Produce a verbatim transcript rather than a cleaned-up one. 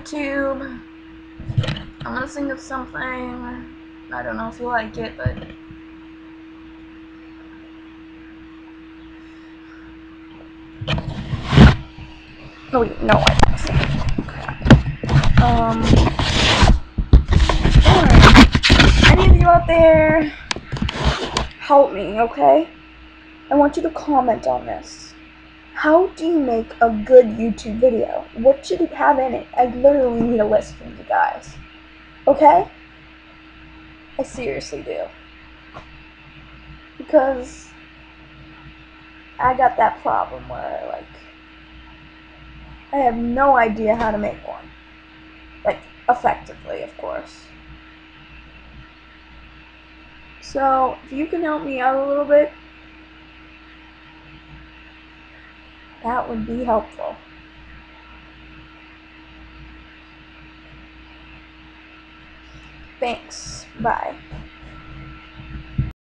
YouTube. I'm gonna sing us something. I don't know if you like it, but no, wait, no, I don't sing. Um, alright. Any of you out there, help me, okay? I want you to comment on this. How do you make a good YouTube video? What should it have in it? I literally need a list from you guys. Okay? I seriously do. Because I got that problem where, like, I have no idea how to make one. Like, effectively, of course. So, if you can help me out a little bit, that would be helpful. Thanks. Bye.